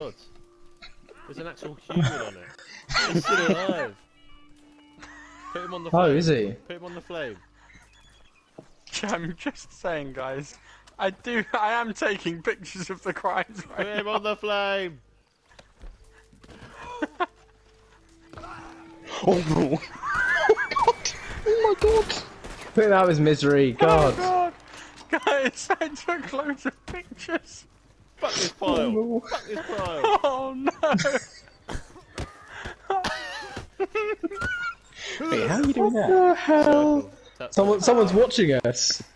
There's an actual human on it. He's still alive. Put him on the flame. Oh, is he? Put him on the flame. I'm just saying, guys. I am taking pictures of the crimes right Put him on the flame. Oh no! Oh my god! Put him out of his misery, God. Oh god! Guys, I took loads of pictures. Fuck this pile. Oh, no. Fuck this pile. Oh no! Wait, how are you doing that? What the hell? Circle. Someone's watching us.